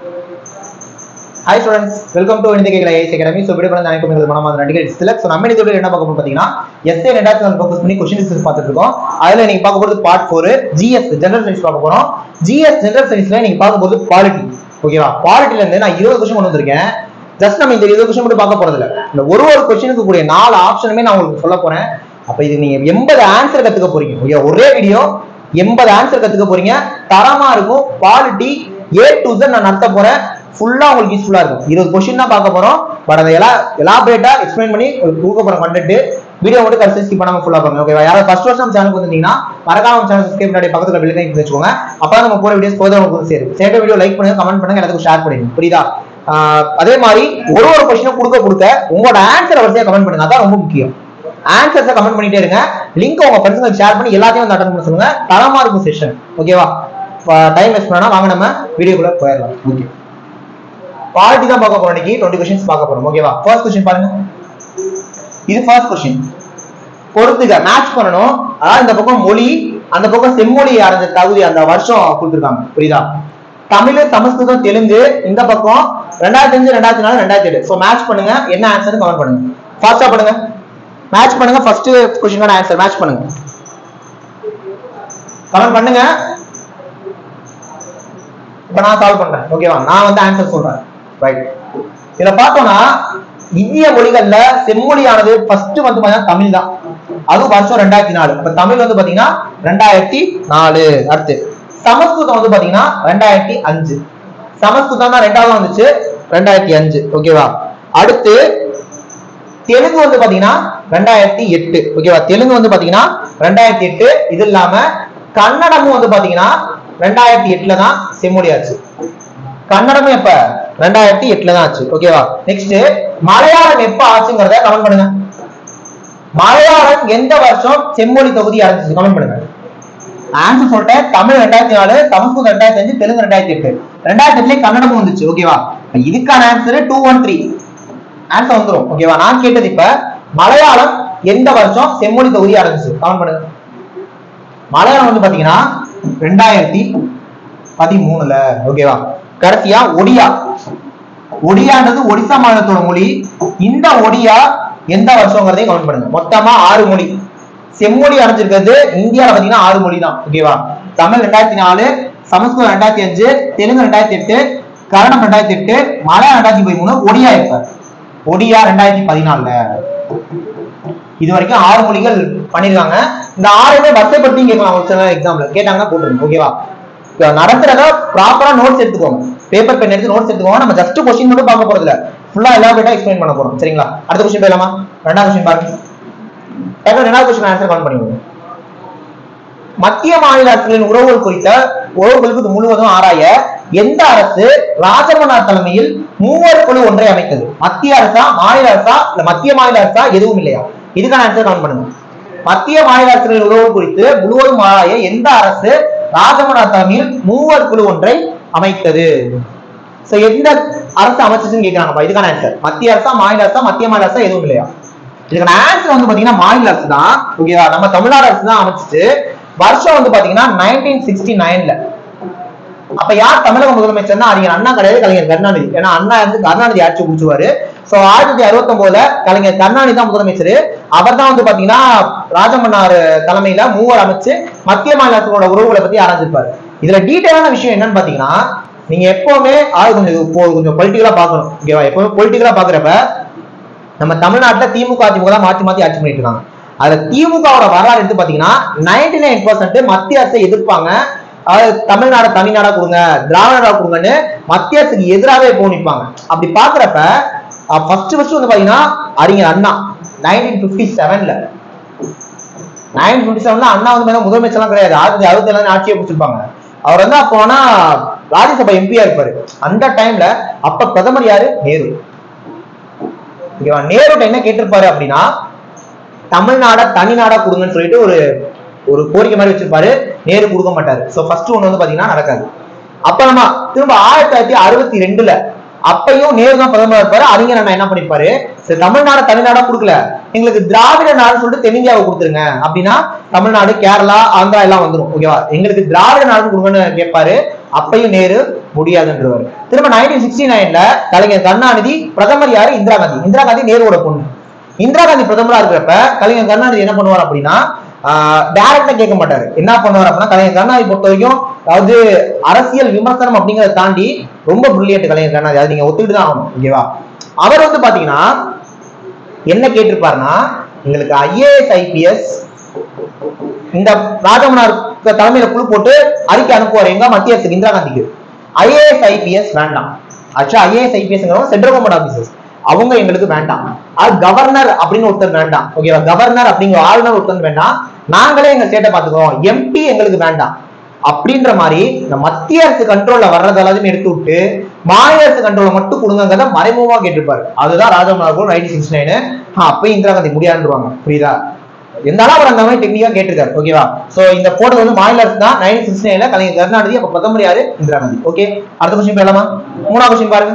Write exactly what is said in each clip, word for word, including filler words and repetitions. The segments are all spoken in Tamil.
Hi students, welcome to Indike A I Academy. So video பண்ண எனக்கு உங்களுக்கு மனமார்ந்த நன்றிகள். select so நம்ம இந்த வீடியோல என்ன பார்க்க போறோம் பாத்தீங்கன்னா எஸ்ஏ ரெண்டாயிரத்து நாலு ஃபோக்கஸ் பண்ணி क्वेश्चन சீரிஸ் பார்த்துட்டு இருக்கோம். அதுல நீங்க பார்க்க போறது part four GS general science பார்க்க போறோம். ஜிஎஸ் ஜெனரல் சயின்ஸ்ல நீங்க பார்க்க போறது பாலிட்டி. ஓகேவா? பாலிட்டில இருந்து நான் இருபது क्वेश्चन கொண்டு வந்திருக்கேன். ஜஸ்ட் நம்ம இந்த இருபது क्वेश्चन மட்டும் பார்க்க போறது இல்ல. இந்த ஒரு ஒரு क्वेश्चनக்கு கூடிய நாலு ஆப்ஷனுமே நான் உங்களுக்கு சொல்ல போறேன். அப்ப இது நீங்க எண்பது ஆன்சர் கத்துக்க போறீங்க. ஓகே, ஒரே வீடியோ எண்பது ஆன்சர் கத்துக்க போறீங்க. தரமா இருக்கும். பாலிட்டி A to Z நான் நடத்த போறேன். ஃபுல்லா உங்களுக்கு யூஸ்ஃபுல்லா இருக்கும். இருபது क्वेश्चन தான் பார்க்க போறோம். பட் அத எல்லாம் எலாபரேட்டா எக்ஸ்பிளைன் பண்ணி உங்களுக்கு கொடுக்க போற கண்டென்ட் வீடியோ மட்டும் கடைசி ஸ்கிப் பண்ணாம ஃபுல்லா பாருங்க. ஓகேவா? யாராவது ஃபர்ஸ்ட் வாட்ச் நம்ம சேனலுக்கு வந்தீங்கன்னா மறக்காம நம்ம சேனல் சப்ஸ்கிரைப் பண்ணி பக்கத்துல பெல் ஐகான் வச்சுக்கோங்க. அப்பதான் நம்ம போற வீடியோஸ் போதா உங்களுக்கு சேரும். சேட்ட வீடியோ லைக் பண்ணுங்க, கமெண்ட் பண்ணுங்க, எல்லாத்துக்கும் ஷேர் பண்ணுங்க. புரியுதா? அதே மாதிரி ஒரு ஒரு क्वेश्चन கொடுக்க கொடுக்க உங்களோட ஆன்சர் வரிசையா கமெண்ட் பண்ணுங்க. அதான் ரொம்ப முக்கியம். ஆன்சர்ஸை கமெண்ட் பண்ணிட்டே இருங்க. லிங்க் உங்க ஃப்ரெண்ட்ஸ்களுக்கு ஷேர் பண்ணி எல்லாத்தையும் வந்து அட்டெண்ட் பண்ண சொல்லுங்க. தரமா இருக்கும் செஷன். ஓகேவா? டைம் வேஸ்ட் பண்ணா வாங்க நம்ம வீடியோக்குள்ள போயிடலாம். ஓகே, பாலிட்டி தான் பார்க்க போறோம். இன்னைக்கு இருபது क्वेश्चंस பார்க்க போறோம். ஓகேவா? ஃபர்ஸ்ட் क्वेश्चन பாருங்க. இது ஃபர்ஸ்ட் क्वेश्चन. பொறுத்துக்க மேட்ச் பண்ணனும். அதாவது இந்த பக்கம் மொழி, அந்த பக்கம் செம்மொழி அடைஞ்ச தகுதி அந்த வருஷம் கொடுத்திருக்காங்க. புரியுதா? தமிழ், சமஸ்கிருதம், தெலுங்கு இந்த பக்கம் ரெண்டாயிரத்து அஞ்சு ரெண்டாயிரத்து நாலு ரெண்டாயிரத்து ஏழு. சோ மேட்ச் பண்ணுங்க. என்ன ஆன்சர் கமெண்ட் பண்ணுங்க. ஃபாஸ்டா பண்ணுங்க. மேட்ச் பண்ணுங்க. ஃபர்ஸ்ட் क्वेश्चनக்கான ஆன்சர் மேட்ச் பண்ணுங்க. கமெண்ட் பண்ணுங்க. இப்ப நான் சால்வ் பண்றேன். ஓகேவா? நான் வந்து ஆன்சர் சொல்றேன். ரைட். இத பார்த்தோம்னா இந்திய மொழிகள்ல செம்மொழியானது ஃபர்ஸ்ட் வந்து பாத்தீங்கன்னா தமிழ் தான். அது வருஷம் ரெண்டாயிரத்து நாலு. அப்ப தமிழ் வந்து பாத்தீங்கன்னா ரெண்டாயிரத்து நாலு. அடுத்து சமஸ்கிருதம் வந்து பாத்தீங்கன்னா ரெண்டாயிரத்து அஞ்சு. சமஸ்கிருதம் தான் ரெண்டாவது வந்துச்சு, ரெண்டாயிரத்து அஞ்சு. ஓகேவா? அடுத்து தெலுங்கு வந்து பாத்தீங்கன்னா ரெண்டாயிரத்து எட்டு. ஓகேவா? தெலுங்கு வந்து பாத்தீங்கன்னா ரெண்டாயிரத்து எட்டு. இது இல்லாம கன்னடமும் வந்து பாத்தீங்கன்னா ரெண்டாயிரத்தி எட்டுல தான் செம்மொழி ஆச்சு. கன்னடமும் எப்ப? ரெண்டாயிரத்தி எட்டுல தான் ஆச்சு. ஓகேவா? நெக்ஸ்ட் மலையாளம் எப்ப ஆச்சுங்கிறத கமெண்ட் பண்ணுங்க. மலையாளம் எந்த வருஷம் செம்மொழி தொகுதி அடைஞ்சிச்சு? கமெண்ட் பண்ணுங்க. ஆன்சர் சொல்லிட்டேன். தமிழ் ரெண்டாயிரத்தி நாலு, சமஸ்கிருதம் ரெண்டாயிரத்தி அஞ்சு, தெலுங்கு ரெண்டாயிரத்தி எட்டு. ரெண்டாயிரத்தி எட்டுல கன்னடமும் வந்துச்சு. ஓகேவா? இதுக்கான answer two one three answer வந்துடும். ஓகேவா? நான் கேட்டது இப்ப மலையாளம் எந்த வருஷம் செம்மொழி தொகுதி அடைஞ்சிச்சு? கமெண்ட் பண்ணுங்க. மலையாளம் வந்து பாத்தீங்கன்னா ரெண்டாயிரத்தி பதிமூணுல. ஓகேவா? கடைசியா ஒடியா. ஒடியான்றது ஒடிசா மாநிலத்தோட மொழி. இந்த ஒடியா எந்த வருஷங்கிறதையும் கமெண்ட் பண்ணுங்க. மொத்தமா ஆறு மொழி செம்மொழி அடைஞ்சிருக்கிறது இந்தியாவில பாத்தீங்கன்னா ஆறு மொழி தான். ஓகேவா? தமிழ் ரெண்டாயிரத்தி நாலு, சமஸ்கிருதம் ரெண்டாயிரத்தி அஞ்சு, தெலுங்கு ரெண்டாயிரத்தி எட்டு, கன்னடம் ரெண்டாயிரத்தி எட்டு, மலையாளம் ரெண்டாயிரத்தி பதிமூணு, ஒடியா இப்ப ஒடியா ரெண்டாயிரத்தி பதினாலுல. இது வரைக்கும் ஆறு மொழிகள் பண்ணிருக்காங்க. இந்த ஆறுமே வரிசைப்படுத்தி கேட்கலாம். ஒரு சில எக்ஸாம்ல கேட்டாங்கன்னா போட்டுருங்க. ஓகேவா? நடத்துறத ப்ராப்பரா நோட்ஸ் எடுத்துக்கோங்க. பேப்பர் பென் எடுத்து நோட்ஸ் எடுத்துக்கோங்க. நம்ம ஜஸ்ட் क्वेश्चन மட்டும் பார்க்க போறது இல்ல, ஃபுல்லா எலாபரேட்டா எக்ஸ்பிளைன் பண்ண போறோம். சரிங்களா? அடுத்த क्वेश्चन போயிடலாமா? ரெண்டாவது क्वेश्चन பாருங்க. ரெண்டாவது क्वेश्चन ஆன்சர் கமெண்ட் பண்ணுங்க. மத்திய மாநில அரசுகளின் உறவுகள் குறித்த உறவுகளுக்கு முழுவதும் ஆராய எந்த அரசு ராஜமன்னார் தலைமையில் மூவர் குழு ஒன்றை அமைத்தது? மத்திய அரசா, மாநில அரசா, இல்ல மத்திய மாநில அரசா, எதுவும் இல்லையா? இதுக்கான ஆன்சர் கமெண்ட் பண்ணுங்க. மத்திய மாநில அரசுகளின் உறவு குறித்து முழுவதும் ஆராய எந்த அரசு ராஜமன்னார் தலைமையில் மூவர் குழு ஒன்றை அமைத்தது? சோ எந்த அரசு அமைச்சுன்னு கேக்குறாங்க. இதுக்கான ஆன்சர் மத்திய அரசா, மாநில அரசா, மத்திய மாநில அரசா, எதுவும் இல்லையா? இதுக்கான ஆன்சர் வந்து பாத்தீங்கன்னா மாநில அரசு தான். ஓகேவா? நம்ம தமிழ்நாடு அரசு தான் அமைச்சிச்சு. வருஷம் வந்து பாத்தீங்கன்னா நைன்டீன் சிக்ஸ்டி நைன்ல. அப்ப யார் தமிழக முதலமைச்சர்னா அறிஞர் அண்ணா கிடையாது, கலைஞர் கருணாநிதி. ஏன்னா அண்ணா வந்து கருணாநிதி ஆட்சி முடிச்சுவாரு. சோ ஆயிரத்தி தொள்ளாயிரத்தி அறுபத்தி ஒன்பதுல கலைஞர் கருணாநிதி தான் முதலமைச்சர். அவர் தான் வந்து பாத்தீங்கன்னா ராஜமன்னார் தலைமையில மூவர் அமைச்சு மத்திய மாநில அரசோட உறவுகளை பத்தி ஆராய்ச்சிருப்பாரு. இதுல டீடைலான விஷயம் என்னன்னு பாத்தீங்கன்னா, நீங்க எப்பவுமே ஆளு கொஞ்சம் கொஞ்சம் பொலிட்டிக்கலா பாக்கணும். ஓகேவா? எப்பவுமே பொலிட்டிக்கலா பாக்குறப்ப நம்ம தமிழ்நாட்டுல திமுக அதிமுக தான் மாத்தி மாத்தி ஆட்சி பண்ணிட்டு இருக்காங்க. அதுல திமுகவோட வரலாறு எடுத்து பாத்தீங்கன்னா நைன்டி நைன் பர்சன்ட் மத்திய அரசை எதிர்ப்பாங்க. அதாவது தமிழ்நாடு தனிநாடா கொடுங்க, திராவிடா கொடுங்கன்னு மத்திய அரசுக்கு எதிராகவே போனிப்பாங்க. அப்படி பாக்குறப்ப ஃபர்ஸ்ட் ஃபர்ஸ்ட் வந்து பாத்தீங்கன்னா அறிஞர் அண்ணா நைன்டீன் பிப்டி செவன்ல நைன்டீன் பிப்டி செவன்ல அண்ணா வந்து முதலமைச்சர்லாம் கிடையாது. ஆயிரத்தி அறுபத்தி ஏழு ஆட்சியை பிடிச்சிருப்பாங்க. அவர் வந்து அப்போனா ராஜ்யசபா எம்பியா இருப்பாரு. அந்த டைம்ல அப்ப பிரதமர் யாரு? நேரு. ஓகேவா? நேரு என்ன கேட்டிருப்பாரு அப்படின்னா, தமிழ்நாட தனி நாடா கொடுங்கன்னு சொல்லிட்டு ஒரு ஒரு கோரிக்கை மாதிரி வச்சிருப்பாரு. நேரு கொடுக்க மாட்டாரு. சோ ஃபர்ஸ்ட் ஒண்ணு வந்து பாத்தீங்கன்னா நடக்காது. அப்ப நம்ம திரும்ப ஆயிரத்தி தொள்ளாயிரத்தி அறுபத்தி ரெண்டுல அப்பையும் நேரு தான் பிரதமர் இருப்பாரு. அறிஞர் அண்ணா என்ன பண்ணிருப்பாரு, சரி தமிழ்நாடு தனிநாடா கொடுக்கல, எங்களுக்கு திராவிட நாடுன்னு சொல்லிட்டு தென்னிந்தியாவை கொடுத்துருங்க அப்படின்னா தமிழ்நாடு, கேரளா, ஆந்திரா எல்லாம் வந்துடும். ஓகேவா? எங்களுக்கு திராவிட நாடுன்னு கொடுங்கன்னு கேட்பாரு. அப்பையும் நேரு முடியாதுன்றவர். திரும்ப நைன்டீன் சிக்ஸ்டி நைன்ல கலைஞர் கருணாநிதி பிரதமர் யாரு? இந்திரா காந்தி. இந்திரா காந்தி நேருவோட பொண்ணு. இந்திரா காந்தி பிரதமரா இருக்கிறப்ப கலைஞர் கருணாநிதி என்ன பண்ணுவார் அப்படின்னா டைரக்டா கேட்க மாட்டாரு. என்ன பண்ணுவார் அப்படின்னா கலைஞர் கருணாநிதி பொறுத்த வரைக்கும் அதாவது அரசியல் விமர்சனம் அப்படிங்கறத தாண்டி ரொம்ப பிரில்லியன்ட் கலைஞர் கருணாநிதி. அது நீங்க ஒத்துக்கிட்டு தான் ஆகணும். ஓகேவா? அவர் வந்து பாத்தீங்கன்னா என்ன கேட்டிருப்பாருன்னா எங்களுக்கு ஐஏஎஸ் ஐபிஎஸ் இந்த ராஜமன்னார் தலைமையில குழு போட்டு அறிக்கை அனுப்புவார் எங்க மத்திய அரசுக்கு இந்திரா காந்திக்கு. ஐஏஎஸ் ஐபிஎஸ் வேண்டாம். ஆக்சுவலா IAS IPS central government officers அவங்க எங்களுக்கு வேண்டாம். அது கவர்னர் அப்படின்னு ஒருத்தர் வேண்டாம். ஓகேவா? கவர்னர் அப்படிங்கிற ஆளுநர் ஒருத்தர் வேண்டாம். நாங்களே எங்க ஸ்டேட்டை பாத்துக்கிறோம். எம்பி எங்களுக்கு வேண்டாம் அப்படின்ற மாதிரி இந்த மத்திய அரசு கண்ட்ரோல்ல வர்றது எல்லாத்தையும் எடுத்து விட்டு மாநில அரசு கண்ட்ரோல மட்டும் கொடுங்கறத மறைமுகமா கேட்டிருப்பாரு. அதுதான் ராஜமன்னார் நைன்டீன் சிக்ஸ்டி நைன். அப்பயும் இந்திரா காந்தி முடியாதுவாங்க. புரியுதா? இருந்தாலும் அவர் அந்த மாதிரி டெக்னிக்கா கேட்டிருக்காரு. ஓகேவா? சோ இந்த போட்டோ வந்து மாநில அரசு தான் நைன்டீன் சிக்ஸ்டி நைன்ல கலைஞர் கருணாநிதி, அப்ப பிரதமர் யாரு? இந்திரா காந்தி. ஓகே, அடுத்த கொஸ்டின் போயிடலாமா? மூணாவது கொஸ்டின் பாருங்க.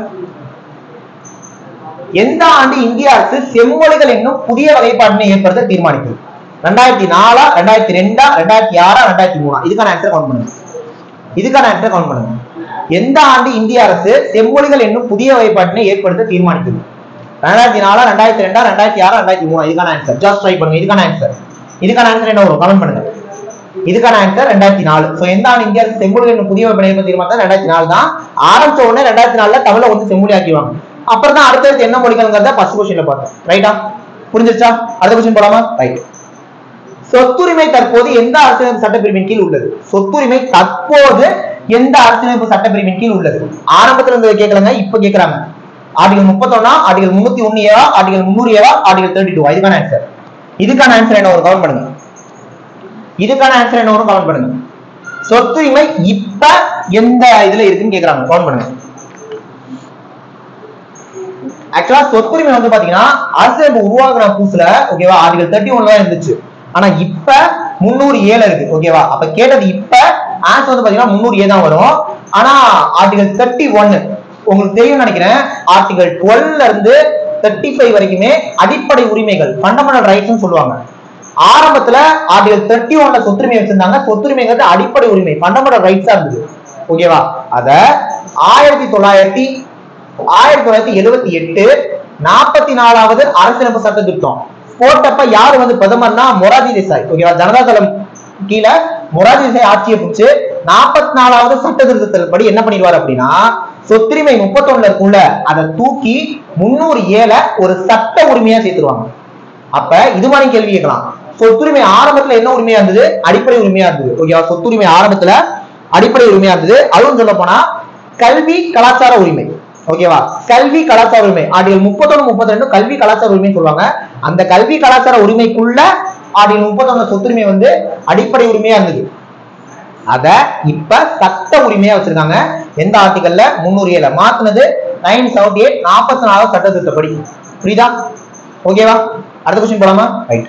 எந்த ஆண்டு இந்திய அரசு செம்மொழிகள் என்னும் புதிய வகைப்பாட்டினை ஏற்படுத்த தீர்மானித்தது? ரெண்டாயிரத்தி நாலா ரெண்டாயிரத்தி ரெண்டா ரெண்டாயிரத்தி ஆறா ரெண்டாயிரத்தி மூணா? இதுக்கான ஆன்சர் கவுண்ட் பண்ணுங்க. இதுக்கான ஆன்சர் கவுண்ட் பண்ணுங்க. எந்த ஆண்டு இந்திய அரசு செம்மொழிகள் என்னும் புதிய வகைப்பாட்டினை ஏற்படுத்த தீர்மானித்தது? ரெண்டாயிரத்தி நாலா ரெண்டாயிரத்தி ரெண்டா ரெண்டாயிரத்தி ஆறா ரெண்டாயிரத்தி மூணா? இதுக்கான ஆன்சர் ஜஸ்ட் ட்ரை பண்ணுங்க. இதுக்கான ஆன்சர் இதுக்கான ஆன்சர் என்ன வரும்? கமெண்ட் பண்ணுங்க. இதுக்கான ஆன்சர் ரெண்டாயிரத்தி நாலு. சோ எந்த ஆண்டு இந்திய அரசு செம்மொழிகள் என்னும் புதிய வகைப்பாட்டை ஏற்படுத்த தீர்மானித்தது? ரெண்டாயிரத்தி நாலு தான். ஆரம்பிச்ச உடனே ரெண்டாயிரத்தி நாலுல தமிழை வந்து செம்மொழி ஆக்கிவாங்க. அப்புறம் தான் அடுத்தடுத்து என்ன மொழிகள்ங்கிறத ஃபர்ஸ்ட் கொஸ்டின்ல பார்த்தோம். ரைட்டா? புரிஞ்சிருச்சா? அடுத்த கொஸ்டின் போலாமா? ரைட். சொத்துரிமை தற்போது எந்த அரசியலமைப்பு சட்டப்பிரிவின் கீழ் உள்ளது? சொத்துரிமை தற்போது எந்த அரசியலமைப்பு சட்டப்பிரிவின் கீழ் உள்ளது? ஆரம்பத்துல இருந்து கேட்கலங்க, இப்ப கேட்கறாங்க. ஆர்டிகல் முப்பத்தொன்னா, ஆர்டிகல் முன்னூத்தி ஒன்னு ஏவா, ஆர்டிகல் முன்னூறு ஏவா, ஆர்டிகல் தேர்ட்டி டூ? இதுக்கான ஆன்சர் இதுக்கான ஆன்சர் என்ன ஒரு கவுண்ட் பண்ணுங்க. இதுக்கான ஆன்சர் என்ன ஒரு கவுண்ட் பண்ணுங்க. சொத்துரிமை இப்ப எந்த இதுல இருக்குன்னு கேக்குறாங்க. கவுண்ட் பண்ணுங்க. ஆக்சுவலா சொத்துரிமை வந்து பாத்தீங்கன்னா அரசியலமைப்பு உருவாக்குற புதுசுல ஓகேவா ஆர்டிகல் தேர்ட்டி ஒன்ல இருந்துச்சு. ஆனா இப்ப முன்னூறு ஏழு இருக்கு. ஓகேவா? அப்ப கேட்டது இப்ப ஆன்சர் வந்து பாத்தீங்கன்னா முன்னூறு ஏ தான் வரும். ஆனா ஆர்டிகல் தேர்ட்டி ஒன்னு உங்களுக்கு தெரியும் நினைக்கிறேன். ஆர்டிகல் டுவெல்ல இருந்து தேர்ட்டி ஃபைவ் வரைக்குமே அடிப்படை உரிமைகள் ஃபண்டமெண்டல் ரைட்ஸ் சொல்லுவாங்க. ஆரம்பத்துல ஆர்டிகல் தேர்ட்டி ஒன்ல சொத்துரிமை வச்சிருந்தாங்க. சொத்துரிமைங்கிறது அடிப்படை உரிமை ஃபண்டமெண்டல் ரைட்ஸா இருந்தது. ஓகேவா? அத ஆயிரத்தி தொள்ளாயிரத்தி ஆயிரத்தி தொள்ளாயிரத்தி எழுபத்தி எட்டு நாற்பத்தி நாலாவது அரசியலமைப்பு சட்ட திருத்தம் போட்டப்ப யாரு வந்து பிரதமர்னா மொரார்ஜி தேசாய். ஓகேவா? ஜனதா தளம் கீழே மொரார்ஜி தேசாய் ஆட்சியை பிடிச்சு நாற்பத்தி நாலாவது சட்ட திருத்தத்தின் படி என்ன பண்ணிடுவார் அப்படின்னா சொத்துரிமை முப்பத்தொன்னுல இருக்குள்ள அதை தூக்கி முன்னூறு ஏழ ஒரு சட்ட உரிமையா சேர்த்துருவாங்க. அப்ப இது மாதிரி கேள்வி கேட்கலாம். சொத்துரிமை ஆரம்பத்துல என்ன உரிமையா இருந்தது? அடிப்படை உரிமையா இருந்தது. ஓகேவா? சொத்துரிமை ஆரம்பத்துல அடிப்படை உரிமையா இருந்தது. அதுவும் சொல்ல போனா கல்வி கலாச்சார உரிமை. ஓகேவா? கல்வி கலாச்சார உரிமை ஆர்டிகல் முப்பத்தொன்னு முப்பத்தி ரெண்டு கல்வி கலாச்சார உரிமை சொல்லுவாங்க. அந்த கல்வி கலாச்சார உரிமைக்குள்ள ஆர்டிகல் முப்பத்தொன்னு சொத்துரிமை வந்து அடிப்படை உரிமையா இருந்தது. அத இப்ப சட்ட உரிமையா வச்சிருக்காங்க. எந்த ஆர்டிகல்ல? முன்னூறு ஏழு மாத்தினது நைன் செவன்டி எயிட் நாற்பத்தி நாலாவது சட்ட திருத்தப்படி. புரியுதா? ஓகேவா? அடுத்த கொஸ்டின் போலாமா? ரைட்.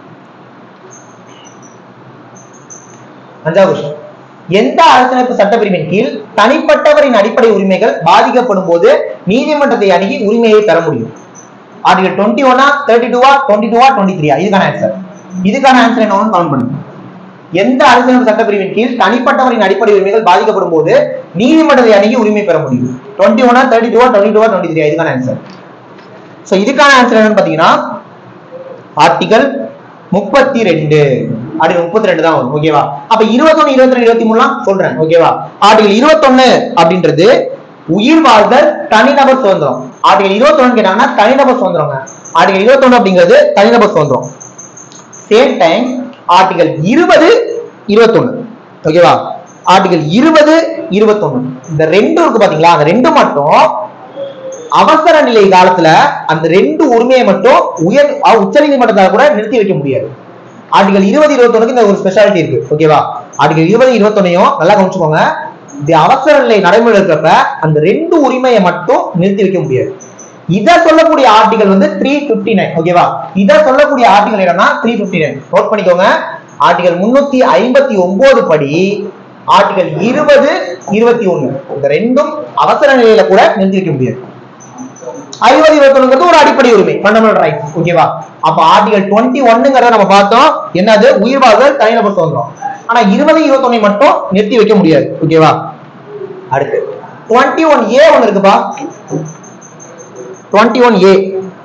அஞ்சாவது கொஸ்டின். எந்த அரசியலமைப்பு சட்டப்பிரிவின் கீழ் தனிப்பட்டவரின் அடிப்படை உரிமைகள் பாதிக்கப்படும் போது நீதிமன்றத்தை அணுகி உரிமையை பெற முடியும்? ஆர்டிகல் டுவெண்ட்டி ஒன்னா தேர்ட்டி டூவா டுவெண்ட்டி டூவா டுவெண்ட்டி த்ரீயா? இதுக்கான ஆன்சர் இதுக்கான ஆன்சர் என்னன்னு கவுண்ட் பண்ணுங்க. எந்த அரசியலமைப்பு சட்டப்பிரிவின் கீழ் தனிப்பட்டவரின் அடிப்படை உரிமைகள் பாதிக்கப்படும் போது நீதிமன்றத்தை அணுகி உரிமை பெற முடியும்? டுவெண்ட்டி ஒன்னா தேர்ட்டி டூவா டுவெண்ட்டி டூவா டுவெண்ட்டி த்ரீயா? இதுக்கான ஆன்சர். சோ இதுக்கான ஆன்சர் என்னன்னு பாத்தீங்கன்னா ஆர்டிகல் முப்பத்தி ரெண்டு ஆர்டிகல் முப்பத்தி ரெண்டு தான் வரும். ஓகேவா? அப்ப இருபத்தொன்னு இருபத்தி ரெண்டு இருபத்தி மூணுலாம் சொல்றேன். ஓகேவா? ஆர்டிகல் இருபத்தொன்னு அப்படின்றது உயிர் வாழ்தல் தனிநபர் சுதந்திரம். ஆர்டிகல் இருபத்தொன்னு கேட்டாங்கன்னா தனிநபர் சுதந்திரங்க. ஆர்டிகல் இருபத்தொன்னு அப்படிங்கிறது தனிநபர் சுதந்திரம். சேம் டைம் ஆர்டிகல் இருபது இருபத்தொன்னு. ஓகேவா? ஆர்டிகல் இருபது இருபத்தொன்னு இந்த ரெண்டு இருக்கு பாத்தீங்களா? அந்த ரெண்டு மட்டும் அவசர நிலை காலத்துல அந்த ரெண்டு உரிமையை மட்டும் உயர் உச்ச நீதிமன்றத்தால கூட நிறுத்தி வைக்க முடியாது. ஆர்டிகல் இருபது இருபத்தொன்னுக்கு இந்த ஒரு ஸ்பெஷாலிட்டி இருக்கு. ஓகேவா? ஆர்டிகல் இருபது இருபத்தொன்னையும் நல்லா கவனிச்சுக்கோங்க. இந்த அவசர நிலை நடைமுறை இருக்கிறப்ப அந்த ரெண்டு உரிமையை மட்டும் நிறுத்தி வைக்க முடியாது. இத சொல்லக்கூடிய ஆர்டிகல் வந்து த்ரீ பிப்டி நைன். ஓகேவா? இத சொல்லக்கூடிய ஆர்டிகல் என்னன்னா த்ரீ பிப்டி நைன். நோட் பண்ணிக்கோங்க. ஆர்டிகல் முன்னூத்தி ஐம்பத்தி ஒன்பது படி ஆர்டிகல் இருபது இருபத்தி ஒன்னு இந்த ரெண்டும் அவசர நிலையில கூட நிறுத்தி வைக்க முடியாது. ஐம்பது இருபத்தொன்னு ஒரு அடிப்படை உரிமை ஃபண்டமெண்டல் ரைட்ஸ். ஓகேவா? அப்ப ஆர்டிகல் டுவெண்ட்டி ஒன்னுங்கிறத நம்ம பார்த்தோம். என்னது? உயிர் வாழ்தல் தனிநபர் சுதந்திரம். ஆனா இருபது இருபத்தொன்னு மட்டும் நிறுத்தி வைக்க முடியாது. ஓகேவா? அடுத்து டுவெண்ட்டி ஒன் ஏ ஒன்னு இருக்குப்பா. Twenty one A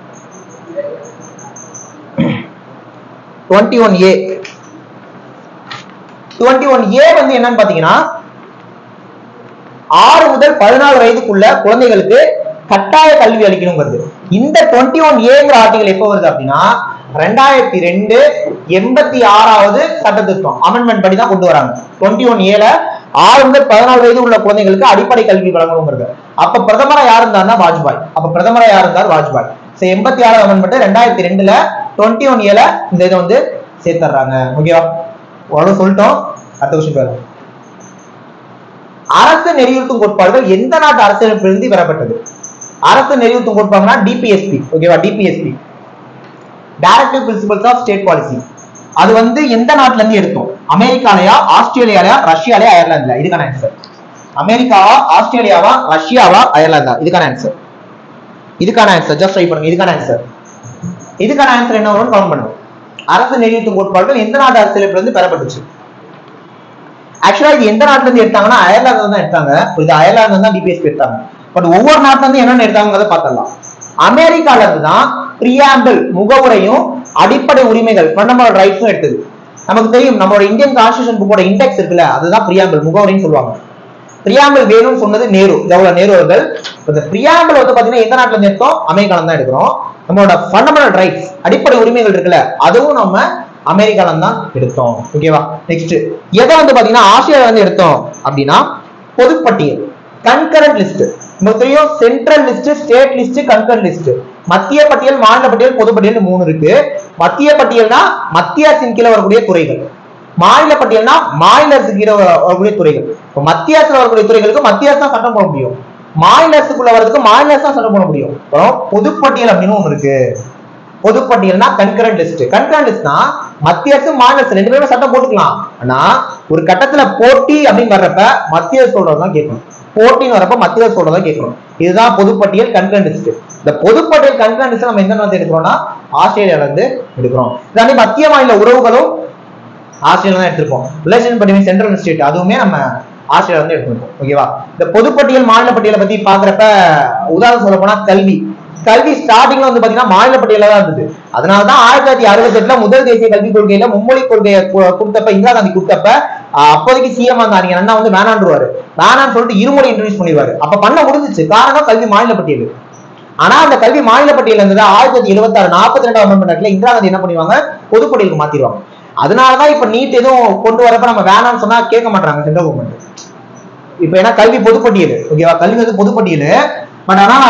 twenty one A twenty one A வந்து என்னன்னு பாத்தீங்கன்னா, ஆறு முதல் பதினாலு வயதுக்குள்ள குழந்தைகளுக்கு கட்டாய கல்வி அளிக்கணுங்கிறது. இந்த டுவெண்ட்டி ஒன் ஏங்கிற ஆர்டிகல் எப்போ வருது அப்படின்னா, ரெண்டாயிரத்தி ரெண்டு எண்பத்தி ஆறாவது சட்ட திருத்தம் அமெண்ட்மெண்ட் படி தான் கொண்டு வராங்க. டுவெண்ட்டி ஒன் ஏல ஆறு முதல் பதினாலு வயது உள்ள குழந்தைகளுக்கு அடிப்படை கல்வி வழங்கணுங்கிறது. அப்ப பிரதமரா யார் இருந்தாருன்னா வாஜ்பாய். அப்ப பிரதமரா யார் இருந்தார்? வாஜ்பாய். எண்பத்தி ஆறாவது அமெண்ட்மெண்ட் ரெண்டாயிரத்தி ரெண்டுல டுவெண்ட்டி ஒன் ஏல இந்த இதை வந்து சேர்த்துறாங்க. ஓகேவா, ஓரளவு சொல்லிட்டோம். அடுத்த கொஸ்டின் பாருங்க. அரசு நெறியுறுத்தும் கோட்பாடுகள் எந்த நாட்டு அரசியலமைப்பிலிருந்து பெறப்பட்டது? அரசு நெறியுறுத்தும் கோட்பாடுனா டிபிஎஸ்பி. ஓகேவா, DPSP directive principles of state policy. அது வந்து எந்த நாட்டுல இருந்து எடுத்தோம்? அமெரிக்காலயா, ஆஸ்திரேலியாலயா, ரஷ்யாலயா, அயர்லாந்துல? இதுக்கான ஆன்சர் அமெரிக்காவா, ஆஸ்திரேலியாவா, ரஷ்யாவா, அயர்லாந்தா? இதுக்கான ஆன்சர் இதுக்கான ஆன்சர் ஜஸ்ட் ட்ரை பண்ணுங்க. இதுக்கான ஆன்சர் இதுக்கான ஆன்சர் என்ன வரும்னு கவுண்ட் பண்ணுங்க. அரசு நெறியுறுத்தும் கோட்பாடுகள் எந்த நாட்டு அரசியலமைப்பிலிருந்து பெறப்பட்டுச்சு? ஆக்சுவலா இது எந்த நாட்டுல இருந்து எடுத்தாங்கன்னா அயர்லாந்து தான் எடுத்தாங்க. இது அயர்லாந்து தான் டிபிஎஸ்பி எடுத்தாங்க. பட் ஒவ்வொரு நாட்டுல இருந்து என்னென்ன எடுத்தாங்கிறத பார்த்தலாம். அமெரிக்கால இருந்து தான் பிரியாம்பிள் முகவுரையும் அடிப்படை உரிமைகள் ஃபண்டமெண்டல் ரைட்ஸும் எடுத்தது. நமக்கு தெரியும், நம்மளோட இந்தியன் கான்ஸ்டிடியூஷன் புக்கோட இண்டெக்ஸ் இருக்குல்ல, அதுதான் பிரியாம்பிள் முகவுரைன்னு சொல்லுவாங்க. பிரியாம்பிள் வேணும்னு சொன்னது நேரு, ஜவஹர்லால் நேரு அவர்கள். இந்த பிரியாம்பிள் வந்து பாத்தீங்கன்னா எந்த நாட்டுல இருந்து எடுத்தோம்? அமெரிக்கால தான் எடுக்கிறோம். நம்மளோட ஃபண்டமெண்டல் ரைட்ஸ் அடிப்படை உரிமைகள் இருக்குல்ல, அதுவும் நம்ம அமெரிக்கால தான் எடுத்தோம். ஓகேவா, நெக்ஸ்ட் எதை வந்து பாத்தீங்கன்னா ஆஸ்திரேலியா வந்து எடுத்தோம் அப்படின்னா பொதுப்பட்டியல், கன்கரண்ட் லிஸ்ட். நமக்கு தெரியும் central list, state list, concurrent list. மத்திய பட்டியல், மாநில பட்டியல், பொதுப்பட்டியல் மூணு இருக்கு. மத்திய பட்டியல்னா மத்திய அரசின் கீழே வரக்கூடிய துறைகள், மாநில பட்டியல்னா மாநில அரசு கீழே வரக்கூடிய துறைகள். மத்திய அரசுல வரக்கூடிய துறைகளுக்கு மத்திய அரசு தான் சட்டம் போட முடியும், மாநில அரசுக்குள்ள வரதுக்கு மாநில அரசு தான் சட்டம் போட முடியும். அப்புறம் பொதுப்பட்டியல் அப்படின்னு ஒண்ணு இருக்கு. பொதுப்பட்டியல்னா கன்கரண்ட் லிஸ்ட். கன்கரண்ட் லிஸ்ட்னா மத்திய அரசு மாநில அரசு ரெண்டு பேருமே சட்டம் போட்டுக்கலாம். ஆனா ஒரு கட்டத்துல போட்டி அப்படின்னு வர்றப்ப மத்திய அரசு சொல்றதுதான் கேட்கணும், போட்டின்னு வரப்ப மத்திய அரசு சொல்றதான் கேட்கணும். இதுதான் பொதுப்பட்டியல், கன்கரண்ட் லிஸ்ட். இந்த பொதுப்பட்டியல் கன்கரண்ட் லிஸ்ட் நம்ம எந்த நாட்டு எடுக்கிறோம்னா ஆஸ்திரேலியால இருந்து எடுக்கிறோம். இதாண்டி மத்திய மாநில உறவுகளும் ஆஸ்திரேலியா தான் எடுத்திருப்போம். Relation between central and state அதுவுமே நம்ம ஆஸ்திரேலியா வந்து எடுத்திருப்போம். ஓகேவா, இந்த பொதுப்பட்டியல் மாநில பட்டியலை பத்தி பாக்குறப்ப உதாரணம் சொல்ல போனா கல்வி கல்வி ஸ்டார்டிங்ல வந்து பாத்தீங்கன்னா மாநில பட்டியல தான் இருந்தது. அதனாலதான் ஆயிரத்தி தொள்ளாயிரத்தி அறுபத்தி எட்டுல முதல் தேசிய கல்விக் கொள்கையில மும்மொழி கொள்கையை கொடுத்தப்ப இந்திரா காந்தி கொடுத்தப்ப அப்போதைக்கு சிஎம் இருந்தாங்க அண்ணா வந்து வேணான்றுவாரு. வேணான்னு சொல்லிட்டு இருமொழி இன்ட்ரோடியூஸ் பண்ணிடுவாரு. அப்ப பண்ண முடிஞ்சிச்சு, காரணம் கல்வி மாநில பட்டியல். ஆனா அந்த கல்வி மாநில பட்டியல் இருந்தது ஆயிரத்தி தொள்ளாயிரத்தி எழுபத்தி ஆறு நாற்பத்தி ரெண்டாம் அமெண்ட்மெண்ட்ல இந்திரா காந்தி என்ன பண்ணுவாங்க, பொதுப்பட்டியலுக்கு மாத்திடுவாங்க. அதனாலதான் இப்ப நீட் எதுவும் கொண்டு வரப்ப நம்ம வேணாம்னு சொன்னா கேட்க மாட்டாங்க சென்ட்ரல் கவர்மெண்ட். இப்ப ஏன்னா கல்வி பொதுப்பட்டியல். ஓகேவா, கல்வி வந்து பொதுப்பட்டியல். பட் ஆனா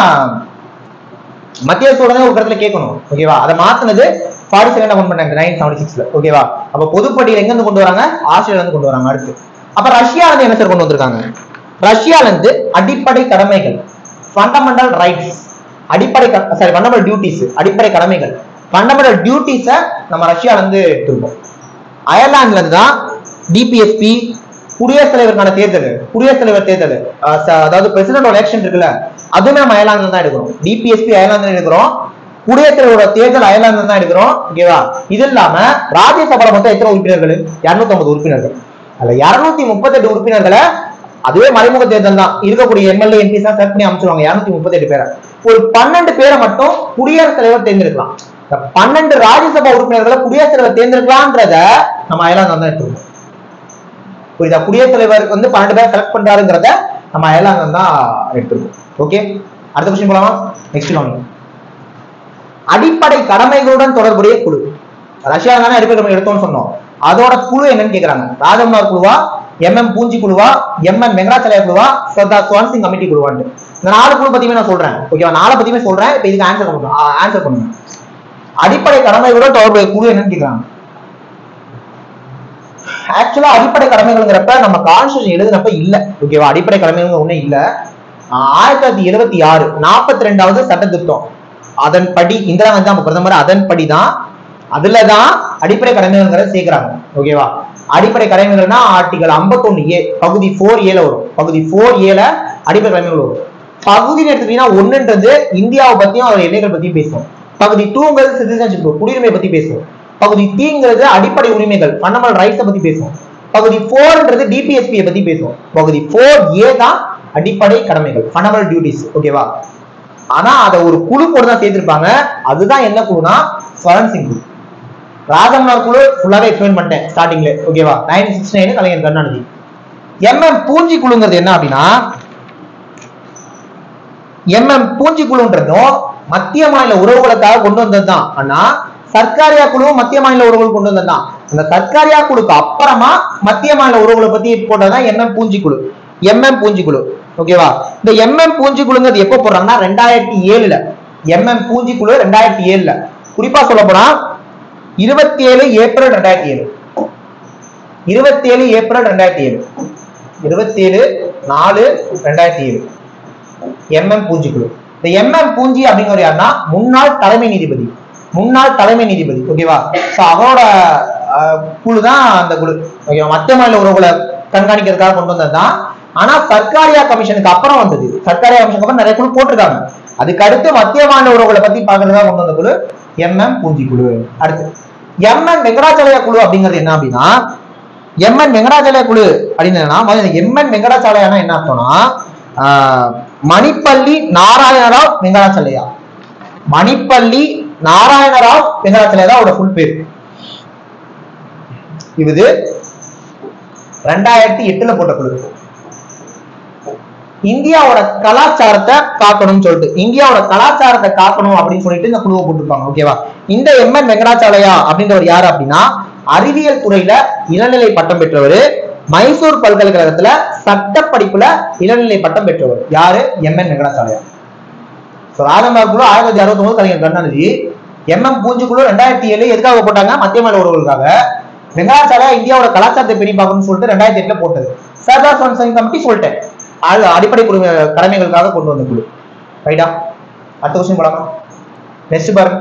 மத்திய அரசோட ஒரு இடத்துல கேட்கணும். ஓகேவா, அதை மாத்தினது forty second amendment nineteen seventy சிக்ஸ்ல. ஓகேவா, அப்ப பொதுப்பட்டியல் எங்க இருந்து கொண்டு வராங்க? ஆஸ்திரேலியா இருந்து கொண்டு வராங்க. அடுத்து அப்ப ரஷ்யால இருந்து என்ன சார் கொண்டு வந்திருக்காங்க? ரஷ்யால இருந்து அடிப்படை கடமைகள், ஃபண்டமெண்டல் ரைட்ஸ், அடிப்படை சாரி ஃபண்டமெண்டல் டியூட்டிஸ், அடிப்படை கடமைகள், ஃபண்டமெண்டல் டியூட்டிஸ நம்ம ரஷ்யால இருந்து எடுத்துருக்கோம். அயர்லாந்துல இருந்து தான் டிபிஎஸ்பி, குடியரசுத் தலைவருக்கான தேர்தல், குடியரசுத் தலைவர் தேர்தல், அதாவது பிரசிடென்ட் எலெக்ஷன் இருக்குல்ல, அதுவுமே நம்ம அயர்லாந்துல தான் எடுக்கிறோம். டிபிஎஸ்பி அயர்லாந்துல எடுக்கிறோம், குடியரசுத் தலைவரோட தேர்தல் அயர்லாந்துல தான் எடுக்கிறோம். ஓகேவா, இது இல்லாம ராஜ்யசபால மொத்தம் எத்தனை உறுப்பினர்கள்? இருநூத்தி ஐம்பது உறுப்பினர்கள். அதுல இருநூத்தி முப்பத்தி எட்டு உறுப்பினர்களை அதுவே மறைமுக தேர்தல் தான் இருக்கக்கூடிய எம்எல்ஏ எம்பிஸ் தான் செலக்ட் பண்ணி அமைச்சிருவாங்க. இருநூத்தி முப்பத்தி எட்டு பேரை ஒரு பன்னெண்டு பேரை மட்டும் குடியரசுத் தலைவர் தேர்ந்தெடுக்கலாம். பன்னெண்டு ராஜ்யசபா உறுப்பினர்களை குடியரசுத் தலைவர் தேர்ந்தெடுக்கலாம்ன்றத நம்ம அயர்லாந்து தான் எடுத்துருக்கோம். புரியுதா, குடியரசுத் தலைவர் வந்து பன்னெண்டு பேர் செலக்ட் பண்றாருங்கிறத நம்ம அயர்லாந்து தான் எடுத்துருக்கோம். ஓகே, அடுத்த கொஸ்டின் போலாமா? நெக்ஸ்ட் கவனிங்க. அடிப்படை கடமைகளுடன் தொடர்புடைய குழு. ரஷ்யா தானே அடிப்படை கடமை எடுத்தோம்னு சொன்னோம். அதோட குழு என்னன்னு கேக்குறாங்க. ராஜகுமார் குழுவா, எம் எம் பூஞ்சி குழுவா, எம் என் வெங்கடாச்சலயா குழுவா, சர்தார் சுவான் சிங் கமிட்டி குழுவான்னு இந்த நாலு குழு பத்தியுமே நான் சொல்றேன். ஓகேவா, நாலு பத்தியுமே சொல்றேன். இப்ப இதுக்கு ஆன்சர் பண்ணுங்க. ஆன்சர் பண்ணுங்க. அடிப்படை கடமைகளுடன் தொடர்புடைய குழு என்னன்னு கேக்குறாங்க. ஆக்சுவலா அடிப்படை கடமைகள்ங்கிறப்ப நம்ம கான்ஸ்டிடியூஷன் எழுதுனப்ப இல்ல. ஓகேவா, அடிப்படை கடமைகள் ஒண்ணு இல்ல. ஆயிரத்தி தொள்ளாயிரத்தி எழுபத்தி ஆறு நாற்பத்தி ரெண்டாவது சட்ட திருத்தம் அதன்படி இந்திரா காந்தி தான் பிரதமர். அதன்படிதான் அதுலதான் அடிப்படை கடமைகள் சேர்க்கிறாங்க. ஓகேவா, அடிப்படை கடமைகள்னா ஆர்டிகல் ஐம்பத்தி ஒன்னு ஏ பகுதி போர் ஏல வரும். பகுதி போர் ஏல அடிப்படை கடமைகள் வரும். பகுதி எடுத்துட்டீங்கன்னா ஒண்ணுன்றது இந்தியாவை பத்தியும் அவர் எல்லைகள் பத்தியும் பேசுவோம். பகுதி டூங்கிறது சிட்டிசன்ஷிப் குடியுரிமை பத்தி பேசுவோம். பகுதி தீங்கிறது அடிப்படை உரிமைகள் ஃபண்டமெண்டல் ரைட்ஸ் பத்தி பேசுவோம். பகுதி போர்ன்றது டிபிஎஸ்பியை பத்தி பேசுவோம். பகுதி போர் ஏ தான் அடிப்படை கடமைகள், ஃபண்டமெண்டல் டியூட்டிஸ். ஓகேவா? ஆனா அதை ஒரு குழு போட்டு தான் சேர்த்திருப்பாங்க. அதுதான் என்ன குழுனா ஸ்வரன் சிங் குழு. ராஜமன்னார் குழு ஃபுல்லாவே எக்ஸ்பிளைன் பண்ணிட்டேன் ஸ்டார்டிங்ல. ஓகேவா? Nineteen sixty nine Kalaignar Karunanidhi. M M Punchhi குழுங்கிறது என்ன அப்படின்னா, எம் எம் பூஞ்சி குழுன்றதும் மத்திய மாநில உறவுகளுக்காக கொண்டு வந்ததுதான். ஆனா சர்க்காரியா குழு மத்திய மாநில உறவுகள் கொண்டு வந்ததுதான். அந்த சர்க்காரியா குழுக்கு அப்புறமா மத்திய மாநில உறவுகளை பத்தி போட்டதான் எம் எம் பூஞ்சி குழு. எம் எம் பூஞ்சி குழு. ஓகேவா? இந்த எம் எம் பூஞ்சி குழுங்கிறது எப்ப போடுறாங்கன்னா ரெண்டாயிரத்தி ஏழுல. எம் எம் பூஞ்சி குழு ரெண்டாயிரத்தி ஏழுல. குறிப்பா சொல்ல போனா இருபத்தி ஏழு ஏப்ரல் ரெண்டாயிரத்தி ஏழு இருபத்தி ஏழு ஏப்ரல் ரெண்டாயிரத்தி ஏழு இருபத்தி ஏழு நாலு ரெண்டாயிரத்தி ஏழு எம் எம் பூஞ்சி குழு. இந்த எம் எம் பூஞ்சி அப்படிங்கிற யாருன்னா முன்னாள் தலைமை நீதிபதி. முன்னாள் தலைமை நீதிபதி. ஓகேவா? அவரோட குழு தான் அந்த குழு. ஓகேவா? மத்திய மாநில உறவுகளை கண்காணிக்கிறதுக்காக கொண்டு வந்ததுதான். ஆனா சர்க்காரியா கமிஷனுக்கு அப்புறம் வந்தது. சர்க்காரியா கமிஷனுக்கு அப்புறம் நிறைய குழு போட்டிருக்காங்க. அதுக்கு அடுத்து மத்திய மாநில உறவுகளை பத்தி பாக்குறதுக்காக கொண்டு வந்த குழு எம் எம் பூஞ்சி குழு. அடுத்து எம் என் வெங்கடாச்சலயா குழு அப்படிங்கிறது என்ன அப்படின்னா, எம் என் வெங்கடாச்சலயா குழு அப்படின்னு எம் என் வெங்கடாச்சலயானா என்ன அர்த்தம்னா மணிப்பள்ளி நாராயணராவ் வெங்கடாச்சலயா. மணிப்பள்ளி நாராயணராவ் வெங்கடாச்சலயா தான் அவரோட ஃபுல் பேர். இது ரெண்டாயிரத்தி எட்டுல போட்ட குழு. இந்தியாவோட கலாச்சாரத்தை காக்கணும்னு சொல்லிட்டு இந்தியாவோட கலாச்சாரத்தை காக்கணும் அப்படின்னு சொல்லிட்டு இந்த குழுவை போட்டுருப்பாங்க. ஓகேவா? இந்த எம் என் வெங்கடாச்சலயா அப்படின்றவர் யாரு அப்படின்னா அறிவியல் துறையில இளநிலை பட்டம் பெற்றவர். மைசூர் பல்கலைக்கழகத்துல சட்ட படிப்புல இளநிலை பட்டம் பெற்றவர். யாரு? M N வெங்கடாச்சலயா. ராஜமன்னார் குழு ஆயிரத்தி தொள்ளாயிரத்தி அறுபத்தி ஒன்பது கலைஞர் கருணாநிதி. எம் எம் பூஞ்சி குழு ரெண்டாயிரத்தி ஏழு எதுக்காக போட்டாங்க? மத்திய மாநில உறவுகளுக்காக. வெங்கடாச்சலயா இந்தியாவோட கலாச்சாரத்தை பெரிய பார்க்கணும்னு சொல்லிட்டு ரெண்டாயிரத்தி எட்டுல போட்டது. சர்தார் சவரன் சிங் கமிட்டி சொல்லிட்டேன், அடிப்படை கடமைகளுக்காக கொண்டு வந்த குழு. ரைட்டா? அடுத்த கொஸ்டின் போலாமா? நெக்ஸ்ட் பாருங்க.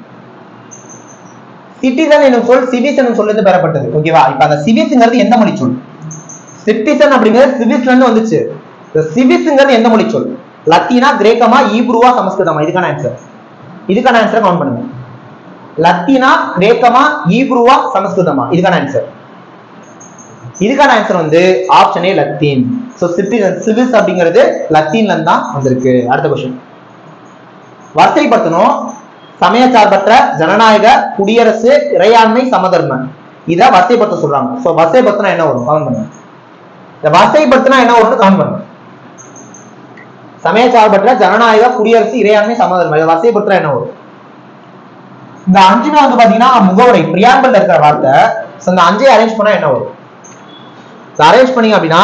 சிட்டிசன் என்னும் சொல் சிவிஸ் என்னும் சொல்ல இருந்து பெறப்பட்டது. ஓகேவா? இப்ப அந்த சிவிஸ்ங்கிறது எந்த மொழி சொல்? சிட்டிசன் அப்படிங்கிறது சிவிஸ்ல இருந்து வந்துச்சு. சிவிஸ்ங்கிறது எந்த மொழி சொல்? லத்தீனா, கிரேக்கமா, ஈப்ரூவா, சமஸ்கிருதமா? இதுக்கான ஆன்சர் இதுக்கான ஆன்சர் கவுண்ட் பண்ணுங்க. லத்தீனா, கிரேக்கமா, ஈப்ரூவா, சமஸ்கிருதமா? இதுக்கான ஆன்சர் இதுக்கான ஆன்சர் வந்து option A Latin. So citizen சிவிஸ் அப்படிங்கிறது லத்தீன்ல இருந்து தான் வந்திருக்கு. அடுத்த கொஸ்டின் வரிசைப்படுத்தணும். சமயச்சார்பற்ற, ஜனநாயக, குடியரசு, இறையாண்மை, சமதர்ம. இத வரிசைப்படுத்த சொல்றாங்க. சோ வரிசைப்படுத்தினா என்ன வரும்? கவுண்ட் பண்ணுங்க. இந்த வரிசைப்படுத்தினா என்ன வரும்னு கவுண்ட் பண்ணுங்க. சமயச்சார்பற்ற, ஜனநாயக, குடியரசு, இறையாண்மை, சமதர்ம. இதை வரிசைப்படுத்தினா என்ன வரும்? இந்த அஞ்சுமே வந்து பாத்தீங்கன்னா முகவுரை பிரியாம்பிள் இருக்கிற வார்த்தை. இந்த அஞ்சை அரேஞ்ச் பண்ணா என்ன வரும்? அரேஞ்ச் பண்ணீங்க அப்படின்னா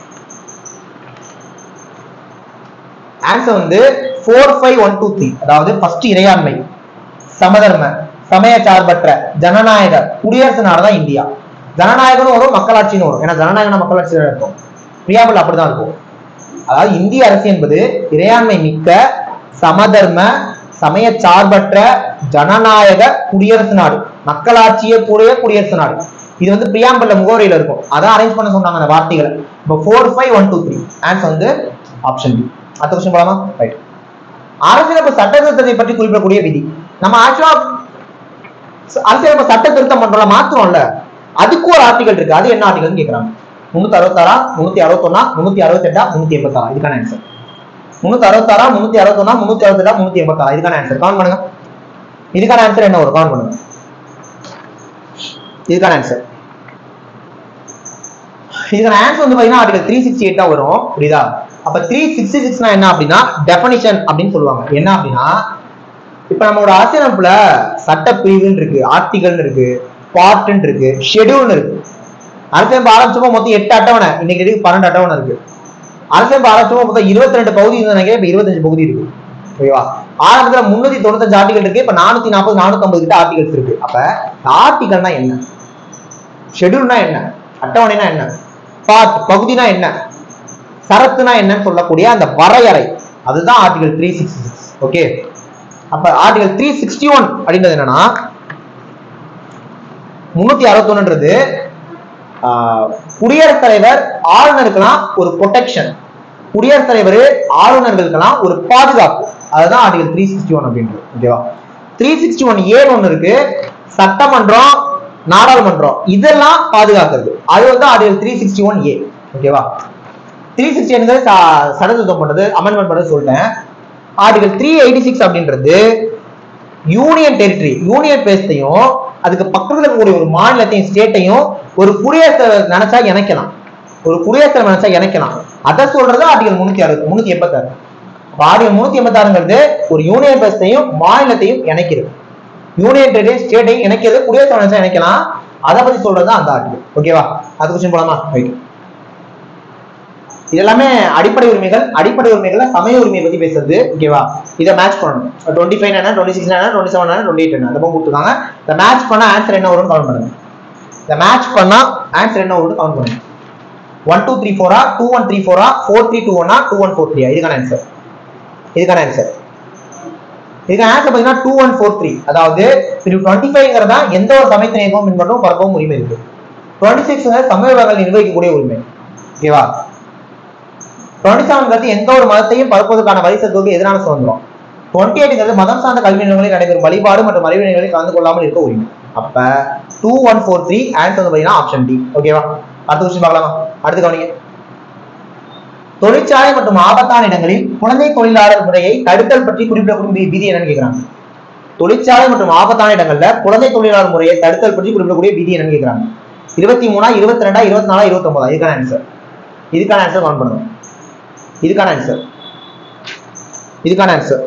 ஆன்சர் வந்து four five one two three. அதாவது ஃபர்ஸ்ட் இறையாண்மை, சமதர்ம, சமயச்சார்பற்ற, ஜனநாயக, குடியரசு நாடுதான் இந்தியா. ஜனநாயகம் வரும், மக்களாட்சின்னு வரும். ஏன்னா ஜனநாயக மக்களாட்சி இருக்கும். பிரியாம்பிள் அப்படிதான் இருக்கும். அதாவது இந்திய அரசு என்பது இறையாண்மை மிக்க, சமதர்ம, சமயச்சார்பற்ற, ஜனநாயக, குடியரசு நாடு, மக்களாட்சியை கூடிய குடியரசு நாடு. இது வந்து பிரியாம்பிள்ல முகவரியில இருக்கும். அதான் அரேஞ்ச் பண்ண சொன்னாங்க அந்த வார்த்தைகளை. இப்போ four five one two three answer வந்து ஆப்ஷன் பி. அடுத்த கொஸ்டின் போலாமா? ரைட். அரசியலமைப்பு சட்ட திருத்தத்தை பற்றி குறிப்பிடக்கூடிய விதி. நம்ம ஆக்சுவலா அரசியலமைப்பு சட்ட திருத்தம் பண்றோம்ல, மாத்துறோம்ல, அதுக்கு ஒரு ஆர்டிகல் இருக்கு. அது என்ன ஆர்டிகல்னு கேக்குறாங்க. முன்னூத்தி அறுபத்தாறா, முன்னூத்தி அறுபத்தி ஒன்னா, முன்னூத்தி அறுபத்தி எட்டா, முன்னூத்தி எண்பத்தி ஆறா? இதுக்கான ஆன்சர் முன்னூத்தி அறுபத்தாறா, முன்னூத்தி அறுபத்தி ஒன்னா, முன்னூத்தி அறுபத்தி எட்டா, முன்னூத்தி எண்பத்தி ஆறா? இதுக்கான ஆன்சர் கவுண்ட் பண்ணுங்க. இதுக்கான ஆன்சர் என்ன வரும்? கவுண்ட் பண்ணுங்க. இதுக்கான ஆன்சர் இதுக்கான ஆன்சர் வந்து பாத்தீங்கன்னா ஆர்டிகல் த்ரீ சிக்ஸ்டி எயிட் தான் வரும். புரியுதா? அப்ப த்ரீ சிக்ஸ்டி சிக்ஸ்னா என்ன அப்படின்னா டெஃபினிஷன் அப்படின்னு சொல்லுவாங்க. என்ன அப்படின்னா இப்ப நம்மளோட அரசியலமைப்புல சட்ட பிரிவுன்னு இருக்கு, ஆர்டிகல் இருக்கு, பார்ட் இருக்கு, ஷெட்யூல் இருக்கு. அரசியலமைப்பு ஆரம்பிச்சப்போ மொத்தம் எட்டு அட்டவணை, இன்னைக்கு இருக்கு பன்னெண்டு அட்டவணை இருக்கு. அரசியலமைப்பு ஆரம்பிச்சப்போ மொத்தம் இருபத்தி ரெண்டு பகுதி நினைக்கிறேன், இப்ப இருபத்தஞ்சு பகுதி இருக்கு. ஓகேவா? ஆரம்பத்துல முன்னூத்தி தொண்ணூத்தஞ்சு ஆர்டிகல் இருக்கு, இப்ப நானூத்தி நாற்பது நானூத்தி ஐம்பது கிட்ட ஆர்டிகல்ஸ் இருக்கு. அப்ப ஆர்டிகல்னா என்ன, ஷெட்யூல்னா என்ன, அட்டவணைனா என்ன, பார்ட் பகுதினா என்ன, சரத்துனா என்னன்னு சொல்லக்கூடிய அந்த வரையறை, அதுதான் article three sixty six. Okay. அப்ப ஆர்டிகல் த்ரீ சிக்ஸ்டி ஒன் அப்படின்றது என்னன்னா முன்னூத்தி அறுபத்தி ஒன்றுன்றது குடியரசுத் தலைவர் ஆளுநருக்கெல்லாம் ஒரு ப்ரொடெக்ஷன், குடியரசுத் தலைவர் ஆளுநர்களுக்கெல்லாம் ஒரு பாதுகாப்பு. அதுதான் ஆர்டிகல் த்ரீ சிக்ஸ்டி ஒன் அப்படின்றது. ஓகேவா? த்ரீ சிக்ஸ்டி ஒன் ஏ ஒன்னு இருக்கு, சட்டமன்றம், நாடாளுமன்றம் இதெல்லாம் பாதுகாக்கிறது. அது வந்து article three sixty one A. ஓகேவா? த்ரீ சிக்ஸ்டி என்கிறது சட்டத்திருத்தம் பண்றது, அமெண்ட்மெண்ட் பண்றது சொல்லிட்டேன். ஆர்டிகல் த்ரீ எயிட்டி சிக்ஸ் அப்படின்றது யூனியன் டெரிட்டரி, யூனியன் பிரதேசத்தையும் அதுக்கு பக்கத்துல இருக்கக்கூடிய ஒரு மாநிலத்தையும் ஸ்டேட்டையும் ஒரு குடியரசு நினைச்சா இணைக்கலாம், ஒரு குடியரசு நினைச்சா இணைக்கலாம். அதை சொல்றது ஆர்டிகல் முன்னூத்தி அறுபது முன்னூத்தி எண்பத்தி ஆறு. ஆர்டிகல் முன்னூத்தி எண்பத்தி ஆறுங்கிறது ஒரு யூனியன் பிரதேசத்தையும் மாநிலத்தையும் இணைக்கிறது, யூனியன் டெரிட்டரி ஸ்டேட்டையும் இணைக்கிறது, குடியரசு நினைச்சா இணைக்கலாம். அதை பத்தி சொல்றது அந்த ஆர்டிகல். ஓகேவா? அது கொஸ்டின் போலாமா? ரைட். இது எல்லாமே அடிப்படை உரிமைகள். அடிப்படை உரிமைகள்ல சமய உரிமையை பத்தி பேசுறது. ஓகேவா? இதை மேட்ச் பண்ணணும். டுவெண்ட்டி ஃபைவ் என்ன, டுவெண்ட்டி சிக்ஸ் என்ன, டுவெண்ட்டி செவன் என்ன, டுவெண்ட்டி எயிட் என்ன, அந்த பக்கம் கொடுத்துருக்காங்க. இதை மேட்ச் பண்ணா ஆன்சர் என்ன வரும்னு கவுண்ட் பண்ணுங்க. இதை மேட்ச் பண்ணா ஆன்சர் என்ன வரும்னு கவுண்ட் பண்ணுங்க. ஒன் டூ த்ரீ ஃபோரா, டூ ஒன் த்ரீ ஃபோரா, ஃபோர் த்ரீ டூ ஒன்னா, டூ ஒன் ஃபோர் த்ரீயா? இதுக்கான ஆன்சர் இதுக்கான ஆன்சர் இதுக்கான ஆன்சர் பார்த்தீங்கன்னா டூ ஒன் ஃபோர் த்ரீ. அதாவது டுவெண்ட்டி ஃபைவ்ங்கிறதா எந்த ஒரு சமயத்தினையும் பின்பற்றவும் பரப்பவும் உரிமை இருக்கு. டுவெண்ட்டி சிக்ஸ் சமய வகைகள் நிர்வகிக்கக்கூடிய உரிமை. ஓகேவா? டுவெண்ட்டி செவன் எந்த ஒரு மதத்தையும் பரப்புவதற்கான வரி சத்துக்கு எதிரான சுதந்திரம். டுவெண்ட்டி எயிட் மதம் சார்ந்த கல்வி நிலையங்களில் நடைபெறும் வழிபாடு மற்றும் அறிவு நிலையங்களில் கலந்து கொள்ளாமல் இருக்க உரிமை. அப்ப two one four three answer வந்து பாத்தீங்கன்னா ஆப்ஷன் டி. ஓகேவா? அடுத்த கொஸ்டின் பார்க்கலாமா? அடுத்து கவனிங்க. தொழிற்சாலை மற்றும் ஆபத்தான இடங்களில் குழந்தை தொழிலாளர் முறையை தடுத்தல் பற்றி குறிப்பிடக்கூடிய விதி என்னன்னு கேட்கிறாங்க. தொழிற்சாலை மற்றும் ஆபத்தான இடங்கள்ல குழந்தை தொழிலாளர் முறையை தடுத்தல் பற்றி குறிப்பிடக்கூடிய விதி என்னன்னு கேட்கிறாங்க. இருபத்தி மூணா, இருபத்தி ரெண்டா, இருபத்தி நாலா, இருபத்தி ஒன்பதா? இதுக்கான ஆன்சர் இதுக்கான ஆன்சர் கவுண்ட் பண்ணுங்க. இதுக்கான ஆன்சர் இதுக்கான ஆன்சர்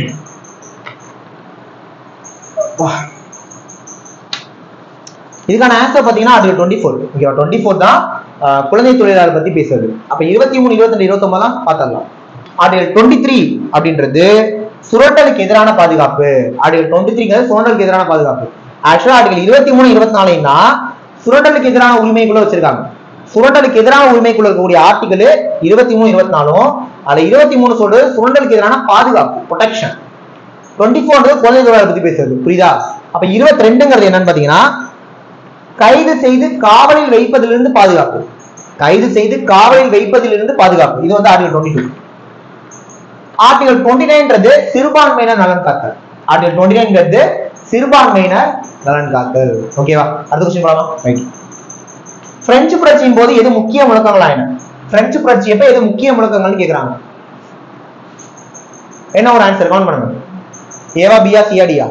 இதுக்கான ஆன்சர் பாத்தீங்கன்னா ஆர்டிகல் டுவெண்ட்டி ஃபோர். ஓகேவா? டுவெண்ட்டி ஃபோர் தான் குழந்தை தொழிலாளர் பத்தி பேசுறது. அப்ப இருபத்தி மூணு, இருபத்தி ரெண்டு, இருபத்தி ஒன்பது தான் பார்த்தரலாம். ஆர்டிகல் டுவெண்ட்டி த்ரீ அப்படின்றது சுரண்டலுக்கு எதிரான பாதுகாப்பு. ஆர்டிகல் டுவெண்ட்டி த்ரீங்கிறது சுரண்டலுக்கு எதிரான பாதுகாப்பு. ஆக்சுவலா ஆர்டிகல் இருபத்தி மூணு, இருபத்தி நாலுன்னா சுரண்டலுக்கு எதிரான உரிமைக்குள்ள வச்சிருக்காங்க. சுரண்டலுக்கு எதிரான உரிமைக்குள்ள இருக்கக்கூடிய ஆர்டிகல் இருபத்தி மூணு, இருபத்தி நாலும் அதுல இருபத்தி மூணு சொல்றது சுரண்டலுக்கு எதிரான பாதுகாப்பு, ப்ரொடெக்ஷன். டுவெண்ட்டி ஃபோர் குழந்தை தொழிலாளர் பத்தி பேசுறது. புரியுதா? அப்ப இருபத்தி ரெண்டுங்கிறது என்னன்னு பாத்தீங்கன்னா கைது செய்து காவலில் வைப்பதிலிருந்து பாதுகாப்பு. கைது செய்து காவலில் வைப்பதிலிருந்து பாதுகாப்பு. இது வந்து article twenty two. Article twenty நைன்றது சிறுபான்மையினர் நலன் காத்தல். ஆர்டிகல் டுவெண்ட்டி நைன்ங்கிறது சிறுபான்மையினர் நலன் காத்தல். ஓகேவா? அடுத்த கொஸ்டின் பார்க்கலாம். ரைட். பிரெஞ்சு புரட்சியின் போது எது முக்கிய முழக்கங்களா? என்ன பிரெஞ்சு புரட்சி எப்ப எது முக்கிய முழக்கங்கள்னு கேக்குறாங்க. என்ன ஒரு ஆன்சர் கவுண்ட் பண்ணுங்க. ஏவா, பியா, சியா, டியா?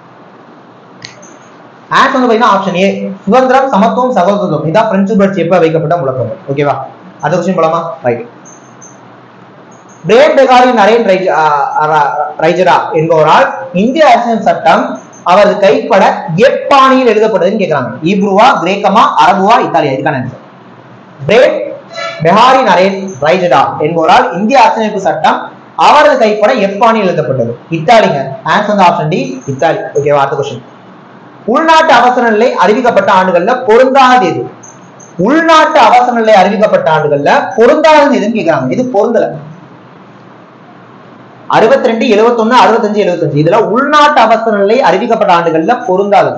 ஆன்சர் வந்து பாத்தீங்கன்னா ஆப்ஷன் ஏ, சுதந்திரம், சமத்துவம், சகோதரத்துவம். இதான் பிரெஞ்சு புரட்சி எப்ப வைக்கப்பட்ட முழக்கம். ஓகேவா? அடுத்த கொஸ்டின் போலாமா? ரைட். பிரேன் பெகாரி நரேன் ரைஜரா என்பவரால் இந்திய அரசியல் சட்டம் அவரது கைப்பட எப்பாணியில் எழுதப்பட்டதுன்னு கேட்கிறாங்க. ஈப்ருவா, கிரேக்கமா, அரபுவா, இத்தாலியா? இதுக்கான ஆன்சர் பிரேன் பெகாரி நரேன் ரைஜரா என்பவரால் இந்திய அரசியலமைப்பு சட்டம் அவரது கைப்பட எப்பாணியில் எழுதப்பட்டது. இத்தாலிங்க. ஆன்சர் வந்து ஆப்ஷன் டி, இத்தாலி. ஓகேவா? அடுத்த கொஸ்டின். உள்நாட்டு அவசர நிலை அறிவிக்கப்பட்ட ஆண்டுகள்ல பொருந்தாதது எது? உள்நாட்டு அவசர நிலை அறிவிக்கப்பட்ட ஆண்டுகள்ல பொருந்தாதது எதுன்னு கேட்கிறாங்க. இது பொருந்தல. அறுபத்தி ரெண்டு, எழுபத்தி ஒண்ணு, அறுபத்தஞ்சு, எழுபத்தஞ்சு இதுல உள்நாட்டு அவசர நிலை அறிவிக்கப்பட்ட ஆண்டுகள்ல பொருந்தாதது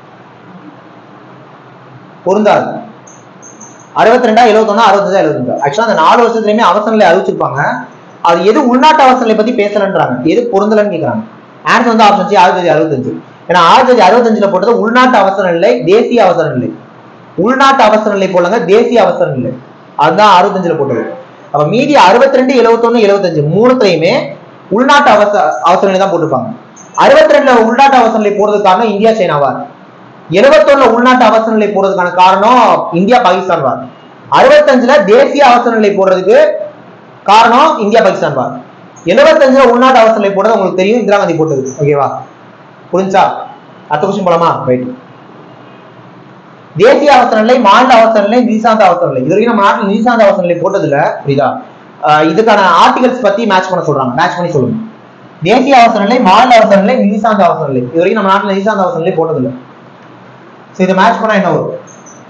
பொருந்தாது அறுபத்தி ரெண்டா, எழுபத்தி ஒண்ணா, அறுபத்தஞ்சா, எழுபத்தஞ்சு. ஆக்சுவலா அந்த நாலு வருஷத்துலயுமே அவசர நிலை அறிவிச்சிருப்பாங்க. அது எது உள்நாட்டு அவசர நிலை பத்தி பேசலன்றாங்க, எது பொருந்தலன்னு கேட்கிறாங்க. ஆன்சர் வந்து ஆப்ஷன் சி, ஆயிரத்தி தொள்ளாயிரத்தி அறுபத்தஞ்சு. ஏன்னா ஆயிரத்தி தொள்ளாயிரத்தி அறுபத்தஞ்சுல போட்டது உள்நாட்டு அவசர நிலை, தேசிய அவசர நிலை. உள்நாட்டு அவசர நிலை போலங்க, தேசிய அவசர நிலை. அதுதான் அறுபத்தஞ்சுல போட்டது. அப்ப மீதி அறுபத்தி ரெண்டு, எழுபத்தி ஒண்ணு, எழுபத்தஞ்சு மூணுத்தையுமே உள்நாட்டு அவசர அவசர நிலை தான் போட்டிருப்பாங்க. அறுபத்தி ரெண்டுல உள்நாட்டு அவசர நிலை போறதுக்கான இந்தியா சைனா வார். எழுபத்தி ஒண்ணுல உள்நாட்டு அவசர நிலை போறதுக்கான காரணம் இந்தியா பாகிஸ்தான் வார். அறுபத்தஞ்சுல தேசிய அவசர நிலை போடுறதுக்கு காரணம் இந்தியா பாகிஸ்தான் வார். எழுபத்தஞ்சுல உள்நாட்டு அவசர நிலை போடுறது உங்களுக்கு தெரியும், இந்திரா காந்தி போட்டது. ஓகேவா? புரிஞ்சா? அடுத்த கொஸ்டின் போலாமா? ரைட். தேசிய அவசர நிலை, மாநில அவசர நிலை, நிதிசார்ந்த அவசர நிலை. இது வரைக்கும் நம்ம நாட்டில் நிதிசார்ந்த அவசர நிலை போட்டதுல புரியுதா? இதுக்கான ஆர்டிகல்ஸ் பத்தி மேட்ச் பண்ண சொல்றாங்க. மேட்ச் பண்ணி சொல்லுங்க. தேசிய அவசர நிலை, மாநில அவசர நிலை, நிதிசார்ந்த அவசர நிலை. இது வரைக்கும் நம்ம நாட்டில் நிதிசார்ந்த அவசர நிலை போட்டதில்லை. சோ இதை மேட்ச் பண்ணா என்ன வரும்?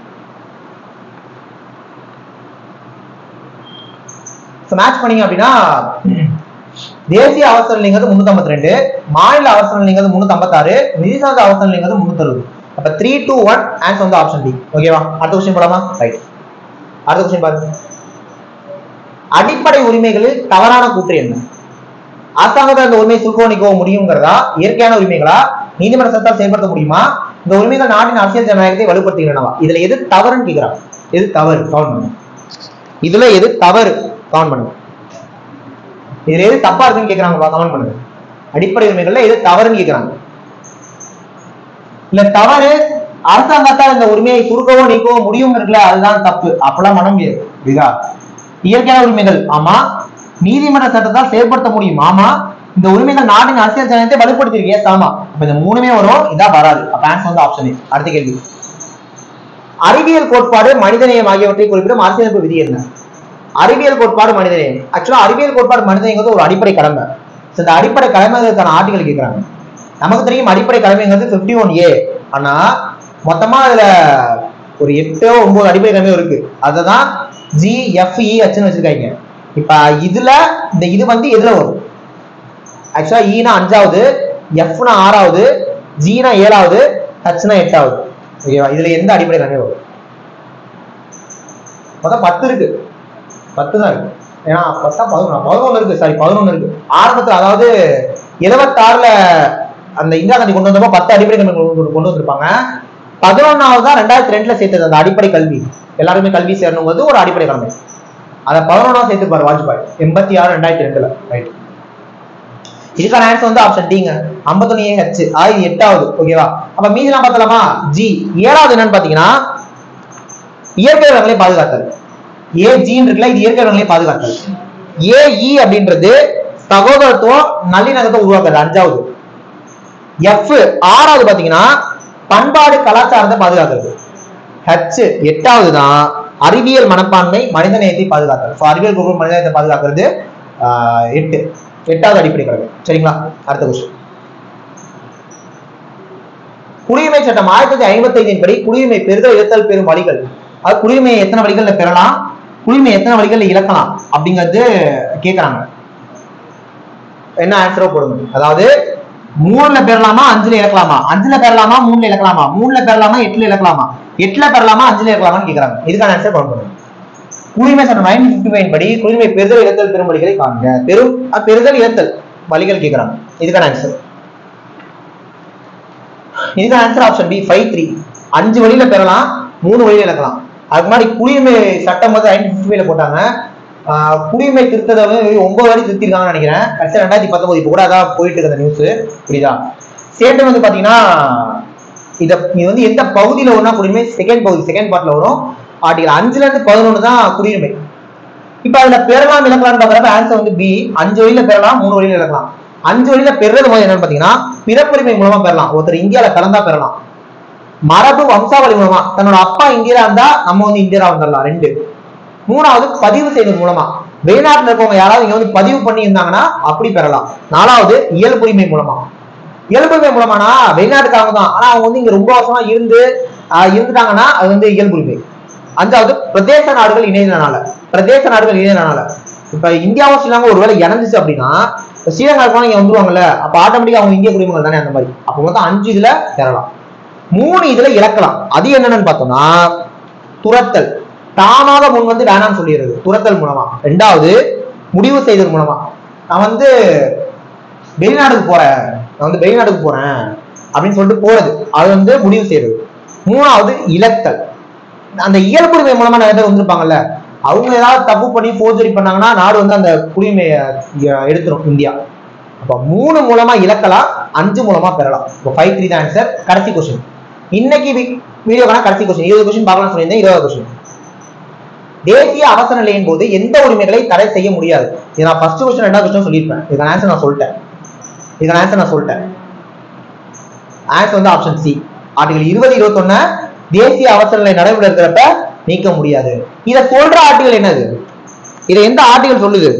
மேட்ச் பண்ணீங்க அப்படின்னா தேசிய அவசர நிலைங்கிறது முன்னூத்தி ஐம்பத்தி ரெண்டு, மாநில அவசர நிலைங்கிறது முன்னூத்தி ஐம்பத்தி ஆறு, நிதிசார்ந்த அவசர நிலைங்கிறது முன்னூத்தி அறுபது. அப்ப த்ரீ டூ ஒன் ஆன்சர் வந்து ஆப்ஷன் டி. ஓகேவா? அடுத்த கொஸ்டின் போலாமா? ரைட். அடுத்த கொஸ்டின் பாருங்க. அடிப்படை உரிமைகளில் தவறான கூற்று என்ன? அரசாங்கத்தை அந்த உரிமையை சுருக்கணிக்க முடியுங்கிறதா, இயற்கையான உரிமைகளா, நீதிமன்ற சட்டத்தால் செயல்படுத்த முடியுமா, இந்த உரிமைகள் நாட்டின் அரசியல் ஜனநாயகத்தை வலுப்படுத்துகின்றனவா? இதுல எது தவறுன்னு கேட்கிறாங்க. எது தவறு? கவுண்ட் பண்ணுங்க. இதுல எது தவறு? கமெண்ட் பண்ணுங்க. இதுல எது தப்பா இருக்குன்னு கேக்குறாங்க, கமெண்ட் பண்ணுங்க. அடிப்படை உரிமைகள்ல எது தவறுன்னு கேக்குறாங்க. இல்ல தவறு அரசாங்கத்தால் இந்த உரிமையை சுருக்கவோ நீக்கவோ முடியும் இருக்குல்ல, அதுதான் தப்பு. அப்பெல்லாம் பண்ண முடியாது. இதுதான் இயற்கையான உரிமைகள். ஆமா. நீதிமன்ற சட்டத்தால் செயல்படுத்த முடியும். ஆமா. இந்த உரிமைகள் நாட்டின் அரசியல் ஜனத்தை வலுப்படுத்திருக்கு. எஸ் ஆமா. அப்ப இந்த மூணுமே வரும், இதான் வராது. அப்ப ஆன்சர் வந்து ஆப்ஷன் ஏ. அடுத்த கேள்வி, அறிவியல் கோட்பாடு மனிதநேயம் ஆகியவற்றை குறிப்பிடும் அரசியலமைப்பு விதி என்ன? அறிவியல் கோட்பாடு மனிதநேயம். ஆக்சுவலா அறிவியல் கோட்பாடு மனிதநேயம் ஒரு அடிப்படை கடமை. இந்த அடிப்படை கடமைகளுக்கான ஆர்டிகல் கேட்கிறாங்க. நமக்கு தெரியும் அடிப்படை கடமைங்கிறது பிப்டி ஒன் ஏ. ஆனா மொத்தமா அதுல ஒரு எட்டோ ஒன்பது அடிப்படை கடமை இருக்கு. அதுதான் ஜி எஃப் இ ஹெச்னு வச்சிருக்காங்க. இப்ப இதுல இந்த இது வந்து எதுல வரும்? ஆக்சுவலா ஈனா அஞ்சாவது, எஃப்னா ஆறாவது, ஜீனா ஏழாவது, ஹச்னா எட்டாவது. ஓகேவா? இதுல எந்த அடிப்படை கடமை வரும்? மொத்தம் பத்து இருக்கு. பத்து தான் இருக்கு. ஏன்னா பத்தா பதினொன்று பதினொன்று இருக்கு. சாரி பதினொன்று இருக்கு. ஆரம்பத்துல அதாவது எழுபத்தி ஆறுல அந்த இந்திரா காந்தி கொண்டு வந்தப்போ பத்து அடிப்படை கடமை கொண்டு வந்திருப்பாங்க. பதினொன்னாவது தான் ரெண்டாயிரத்தி ரெண்டுல சேர்த்தது அந்த அடிப்படை கல்வி. எல்லாருமே கல்வி சேரணுங்கிறது ஒரு அடிப்படை கடமை. அதை பதினொன்னாவது சேர்த்துப்பாரு வாஜ்பாய் எண்பத்தி ஆறு ரெண்டாயிரத்தி ரெண்டுல. ரைட். இதுக்கான ஆன்சர் வந்து ஆப்ஷன் டிங்க, ஐம்பத்தொன்னு ஏ ஹெச். இது எட்டாவது. ஓகேவா? அப்ப மீதிலாம் பார்த்தலாமா? ஜி. ஏழாவது என்னன்னு பாத்தீங்கன்னா இயற்கை வளங்களை பாதுகாத்தல். ஏ ஜின்னு இருக்குல்ல, இது இயற்கை வளங்களை பாதுகாத்தல். ஏ இ அப்படின்றது சகோதரத்துவம் நல்லிணக்கத்தை உருவாக்குறது, அஞ்சாவது. எஃப் ஆறாவது பாத்தீங்கன்னா பண்பாடு கலாச்சாரத்தை பாதுகாக்கிறது. ஹெச் எட்டாவது தான் அறிவியல் மனப்பான்மை மனிதநேயத்தை பாதுகாத்தல். அறிவியல் குரூப் மனிதநேயத்தை பாதுகாக்கிறது எட்டு எட்டாவது அடிப்படை கடமை. சரிங்களா? அடுத்த கொஸ்டின், குடியுரிமை சட்டம் ஆயிரத்தி தொள்ளாயிரத்தி ஐம்பத்தி ஐந்தின் படி குடியுரிமை பெறுதல் இழத்தல் பெறும் வழிகள், அது குடியுரிமையை எத்தனை வழிகள்ல பெறலாம், குடியுரிமை எத்தனை வழிகள்ல இழக்கலாம் அப்படிங்கிறது கேட்கறாங்க. என்ன ஆன்சரோ போடுங்க. அதாவது மூணுல பெறலாமா, அஞ்சுல இழக்கலாமா, அஞ்சுல பெறலாமா, மூணுல இழக்கலாமா, மூணுல பெறலாமா, எட்டுல இழக்கலாமா, எட்டுல பெறலாமா, அஞ்சுல இழக்கலாமான்னு கேட்கறாங்க. இதுக்கான ஆன்சர் பண்ணுங்க. குடியுரிமை சட்டம் நைன்டீன் பிப்டி ஃபைவ் படி குடியுரிமை பெறுதல் இழத்தல் பெறும் வழிகளை காண்க. பெரும் பெறுதல் இழத்தல் வழிகள் கேட்கறாங்க. இதுக்கான ஆன்சர் இதுக்கான answer option B five three. அஞ்சு வழியில பெறலாம், மூணு வழியில இழக்கலாம். அதுக்கு மாதிரி குடியுரிமை சட்டம் வந்து நைன்டீன் பிப்டி ஃபைவ்ல போட்டாங்க. குடியுரிமை திருத்தத்தை வந்து ஒன்பது வரை திருத்திருக்காங்கன்னு நினைக்கிறேன். கடைசி ரெண்டாயிரத்தி பத்தொன்பது இப்போ கூட அதான் போயிட்டு இருக்கு அந்த நியூஸ். புரியுதா? சேட்டம் வந்து பாத்தீங்கன்னா இத இது வந்து எந்த பகுதியில வரும்னா குடியுரிமை செகண்ட் பகுதி, செகண்ட் பார்ட்ல வரும். ஆர்டிகல் அஞ்சுல இருந்து பதினொன்று தான் குடியுரிமை. இப்ப அதுல பெறலாம் இழக்கலாம்னு பாக்குறப்ப ஆன்சர் வந்து பி. அஞ்சு வழியில பெறலாம், மூணு வழியில இழக்கலாம். அஞ்சு வழியில பெறது போது என்னன்னு பாத்தீங்கன்னா பிறப்புரிமை மூலமா பெறலாம். ஒருத்தர் இந்தியாவில கலந்தா பெறலாம். மரபு வம்சாவளி மூலமா, தன்னோட அப்பா இந்தியா இருந்தா நம்ம வந்து இந்தியா வந்துடலாம். ரெண்டு. மூணாவது பதிவு செய்வது மூலமா, வெளிநாட்டுல இருக்கவங்க யாராவது இங்க வந்து பதிவு பண்ணி இருந்தாங்கன்னா அப்படி பெறலாம். நாலாவது இயல்புரிமை மூலமா. இயல்புரிமை மூலமானா வெளிநாட்டுக்காரங்க தான், ஆனா அவங்க வந்து இங்க ரொம்ப வருஷமா இருந்து இருந்துட்டாங்கன்னா அது வந்து இயல்புரிமை. அஞ்சாவது பிரதேச நாடுகள் இணையனால. பிரதேச நாடுகள் இணையனால இப்ப இந்தியாவும் ஸ்ரீலங்கா ஒருவேளை இணைஞ்சிச்சு அப்படின்னா ஸ்ரீலங்கா இங்க வந்துருவாங்கல்ல, அப்ப ஆட்டோமேட்டிக்கா அவங்க இந்திய குடிமக்கள் தானே. அந்த மாதிரி அப்ப மொத்தம் அஞ்சு இதுல பெறலாம், மூணு இதுல இழக்கலாம். அது என்னன்னு பார்த்தோம்னா துரத்தல், தானாக முன் வந்து வேணாம்னு சொல்லிடுறது துரத்தல் மூலமா. ரெண்டாவது முடிவு செய்தல் மூலமா, நான் வந்து வெளிநாட்டுக்கு போறேன் நான் வந்து வெளிநாட்டுக்கு போறேன் அப்படின்னு சொல்லிட்டு போறது, அது வந்து முடிவு செய்யறது. மூணாவது இழத்தல், அந்த இயல்புரிமை மூலமா நிறைய பேர் வந்திருப்பாங்கல்ல, அவங்க ஏதாவது தப்பு பண்ணி போர்ஜரி பண்ணாங்கன்னா நாடு வந்து அந்த குடிமையை எடுத்துரும் இந்தியா. அப்ப மூணு மூலமா இழக்கலாம், அஞ்சு மூலமா பெறலாம். இப்போ ஃபைவ் த்ரீ தான் ஆன்சர். கடைசி கொஸ்டின், இன்னைக்கு வீடியோக்கான கடைசி கொஸ்டின், இருபது கொஸ்டின் பார்க்கலாம் சொல்லியிருந்தேன். இருபது கொஸ்டின், தேசிய அவசர நிலையின் போது எந்த உரிமைகளை தடை செய்ய முடியாது? இது நான் ஃபர்ஸ்ட் கொஸ்டின் ரெண்டாவது கொஸ்டின் சொல்லியிருப்பேன். இதுக்கான ஆன்சர் நான் சொல்லிட்டேன். இதுக்கான ஆன்சர் நான் சொல்லிட்டேன். ஆன்சர் வந்து ஆப்ஷன் சி. ஆர்டிகல் இருபது இருபத்தி ஒன்னு தேசிய அவசர நிலை நடைமுறை இருக்கிறப்ப நீக்க முடியாது. இதை சொல்ற ஆர்டிகல் என்னது? இதை எந்த ஆர்டிகல் சொல்லுது?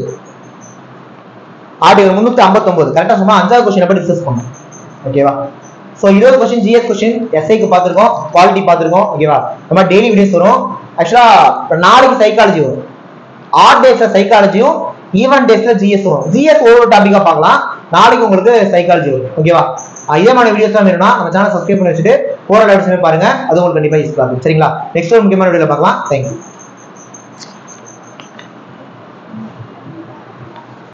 ஆர்டிகல் முன்னூத்தி ஐம்பத்தி ஒன்பது. கரெக்டா சும்மா அஞ்சாவது கொஸ்டின் பத்தி டிஸ்கஸ் பண்ணோம். ஓகேவா? சோ இருபது கொஸ்டின் ஜிஎஸ் கொஸ்டின், எஸ்ஐக்கு பார்த்திருக்கோம், குவாலிட்டி பார்த்திருக்கோம். ஓகேவா? நம்ம டெய்லி வீடியோஸ் வரும். ஆக்சுவலா நாளைக்கு சைக்காலஜி வரும், ஆட் டேஸ்ல சைக்காலஜியும் ஈவன் டேஸ்ல ஜிஎஸ் வரும். ஜிஎஸ் ஒவ்வொரு டாபிக்கா பார்க்கலாம். நாளைக்கு உங்களுக்கு சைக்காலஜி வரும். ஓகேவா? இதே மாதிரி வீடியோஸ் தான் வேணும்னா நம்ம சேனல் சப்ஸ்கிரைப் பண்ணி வச்சுட்டு போற லைவ்ஸ் பாருங்க, அது உங்களுக்கு கண்டிப்பா யூஸ்ஃபுல்லா இருக்கும். சரிங்களா? நெக்ஸ்ட் ஒரு முக்கியமான வீடியோல பார்க்கலாம். தேங்க்யூ.